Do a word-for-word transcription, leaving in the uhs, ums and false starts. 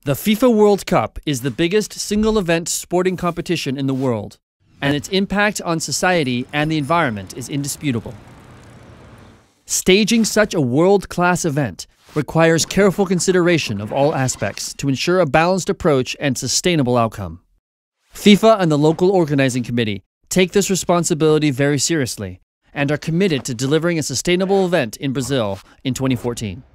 The FIFA World Cup is the biggest single-event sporting competition in the world, and its impact on society and the environment is indisputable. Staging such a world-class event requires careful consideration of all aspects to ensure a balanced approach and sustainable outcome. FIFA and the local organizing committee take this responsibility very seriously and are committed to delivering a sustainable event in Brazil in twenty fourteen.